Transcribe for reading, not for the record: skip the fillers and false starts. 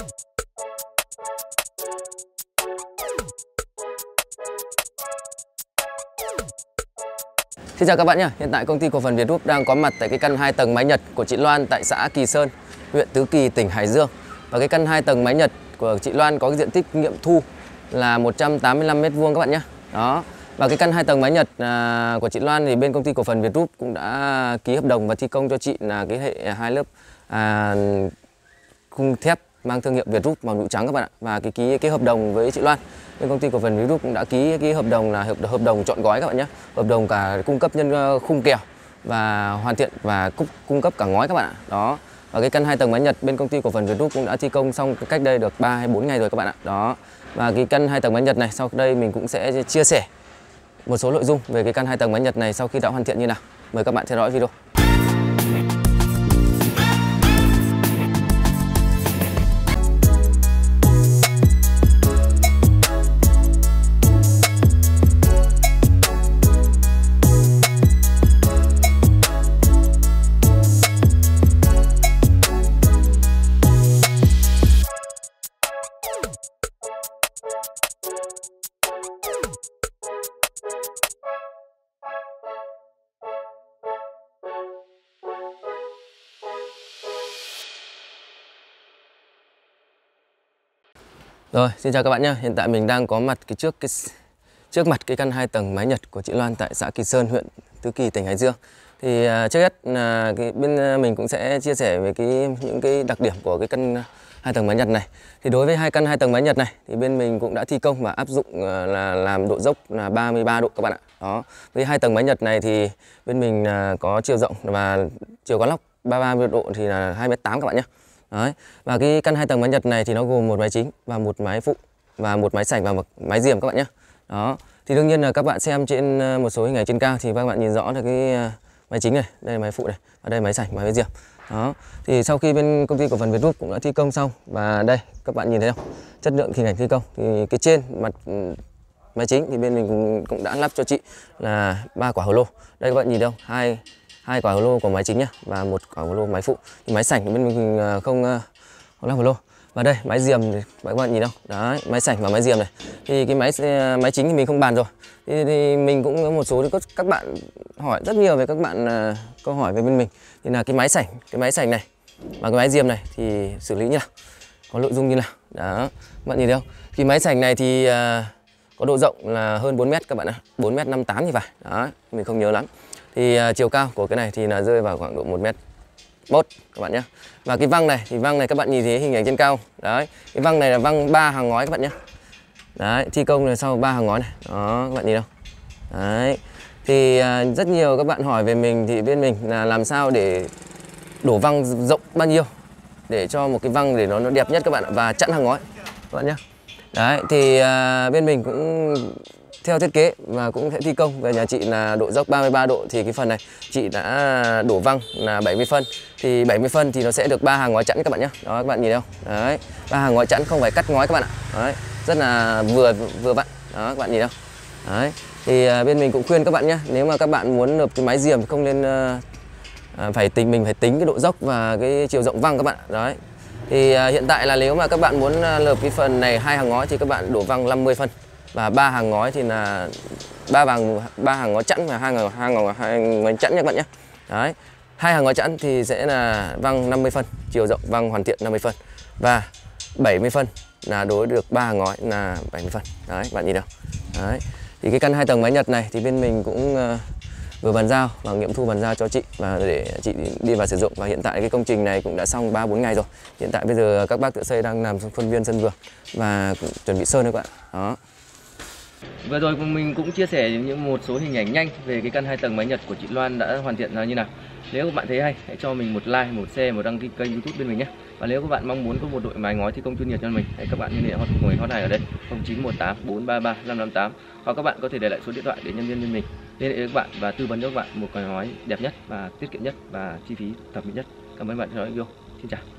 Xin chào các bạn nhé. Hiện tại công ty cổ phần Việt Group đang có mặt tại cái căn 2 tầng mái Nhật của chị Loan tại xã Kỳ Sơn, huyện Tứ Kỳ, tỉnh Hải Dương. Và cái căn 2 tầng mái Nhật của chị Loan có cái diện tích nghiệm thu là 185 m² các bạn nhé. Đó. Và cái căn 2 tầng mái Nhật của chị Loan thì bên công ty cổ phần Việt Group cũng đã ký hợp đồng và thi công cho chị là cái hệ 2 lớp khung thép mang thương hiệu Việt Group màu nụ trắng các bạn ạ. Và cái hợp đồng với chị Loan, bên công ty cổ phần Việt Group cũng đã ký cái hợp đồng là hợp đồng trọn gói các bạn nhé. Hợp đồng cả cung cấp nhân khung kèo và hoàn thiện và cung cấp cả ngói các bạn ạ. Đó. Và cái căn 2 tầng mái Nhật bên công ty cổ phần Việt Group cũng đã thi công xong cách đây được 3 hay 4 ngày rồi các bạn ạ. Đó. Và cái căn 2 tầng mái Nhật này sau đây mình cũng sẽ chia sẻ một số nội dung về cái căn 2 tầng mái Nhật này sau khi đã hoàn thiện như nào. Mời các bạn theo dõi video. Rồi, xin chào các bạn nhé. Hiện tại mình đang có mặt trước mặt cái căn 2 tầng mái Nhật của chị Loan tại xã Kỳ Sơn, huyện Tứ Kỳ, tỉnh Hải Dương. Thì trước hết là bên mình cũng sẽ chia sẻ về những cái đặc điểm của cái căn 2 tầng mái Nhật này. Thì đối với căn 2 tầng mái Nhật này thì bên mình cũng đã thi công và áp dụng là làm độ dốc là 33 độ các bạn ạ. Đó. Với 2 tầng mái Nhật này thì bên mình có chiều rộng và chiều quán lóc 33 độ thì là 2,8 m các bạn nhé. Đấy. Và cái căn 2 tầng mái Nhật này thì nó gồm một mái chính và một mái phụ và một mái sảnh và một mái diềm các bạn nhé. Đó. Thì đương nhiên là các bạn xem trên một số hình ảnh trên cao thì các bạn nhìn rõ là cái mái chính này, đây là mái phụ này, và đây là mái sảnh và mái diềm. Đó. Thì sau khi bên công ty cổ phần Việt Group cũng đã thi công xong và đây các bạn nhìn thấy không? Chất lượng hình ảnh thi công thì cái trên mặt mái chính thì bên mình cũng đã lắp cho chị là 3 quả hồ lô. Đây các bạn nhìn thấy không? Hai quả hồ lô của máy chính nhá và một quả hồ lô máy phụ. Thì máy sảnh của bên mình không lắp hồ lô. Và đây máy diềm thì các bạn nhìn không? Đấy, máy sảnh và máy diềm này. Thì cái máy chính thì mình không bàn rồi. Thì mình cũng có một số các bạn hỏi rất nhiều về các bạn câu hỏi về bên mình. Thì là cái máy sảnh này và cái máy diềm này thì xử lý như nào? Có nội dung như nào? Đó, các bạn nhìn thấy không? Cái máy sảnh này thì có độ rộng là hơn 4 m các bạn ạ. 4,58 m thì phải. Đó, mình không nhớ lắm. Thì chiều cao của cái này thì là rơi vào khoảng độ 1,1 m các bạn nhé. Và cái văng này các bạn nhìn thấy hình ảnh trên cao. Đấy, cái văng này là văng 3 hàng ngói các bạn nhé. Đấy, thi công là sau 3 hàng ngói này. Đó, các bạn nhìn không? Đấy. Thì rất nhiều các bạn hỏi về mình thì bên mình là làm sao để đổ văng rộng bao nhiêu để cho một cái văng để nó đẹp nhất các bạn ạ, và chặn hàng ngói các bạn nhé. Đấy, thì bên mình cũng theo thiết kế và cũng sẽ thi công về nhà chị là độ dốc 33 độ thì cái phần này chị đã đổ văng là 70 phân. Thì 70 phân thì nó sẽ được 3 hàng ngói chẵn các bạn nhé. Đó các bạn nhìn thấy không? Đấy, 3 hàng ngói chẵn không phải cắt ngói các bạn ạ. Đấy, rất là vừa vặn. Đó các bạn nhìn thấy không? Đấy. Thì bên mình cũng khuyên các bạn nhé, nếu mà các bạn muốn lợp cái mái diềm không nên mình phải tính cái độ dốc và cái chiều rộng văng các bạn. Đấy. Thì hiện tại là nếu mà các bạn muốn lợp cái phần này 2 hàng ngói thì các bạn đổ văng 50 phân. Và 3 hàng ngói thì là 3 hàng ngói chẵn và 2 ngói chẵn nha các bạn nhé. Đấy. 2 hàng ngói chẵn thì sẽ là văng 50 phân, chiều rộng văng hoàn thiện 50 phân. Và 70 phân là đối được 3 hàng ngói là 70 phân. Đấy, bạn nhìn đâu. Đấy. Thì cái căn 2 tầng mái Nhật này thì bên mình cũng vừa bàn giao và nghiệm thu bàn giao cho chị và để chị đi vào sử dụng. Và hiện tại cái công trình này cũng đã xong 3-4 ngày rồi. Hiện tại bây giờ các bác thợ xây đang làm khuôn viên sân vườn và chuẩn bị sơn đấy các bạn. Đó. Vừa rồi mình cũng chia sẻ một số hình ảnh nhanh về cái căn 2 tầng mái Nhật của chị Loan đã hoàn thiện ra như nào. Nếu các bạn thấy hay, hãy cho mình một like, một share, một đăng ký kênh YouTube bên mình nhé. Và nếu các bạn mong muốn có một đội mái ngói thi công chuyên nghiệp cho mình, hãy các bạn liên hệ hotline ở đây 0918 433 558, hoặc các bạn có thể để lại số điện thoại để nhân viên bên mình liên hệ với các bạn và tư vấn cho các bạn một cái ngói đẹp nhất và tiết kiệm nhất và chi phí thẩm mỹ nhất. Cảm ơn các bạn theo dõi video. Xin chào.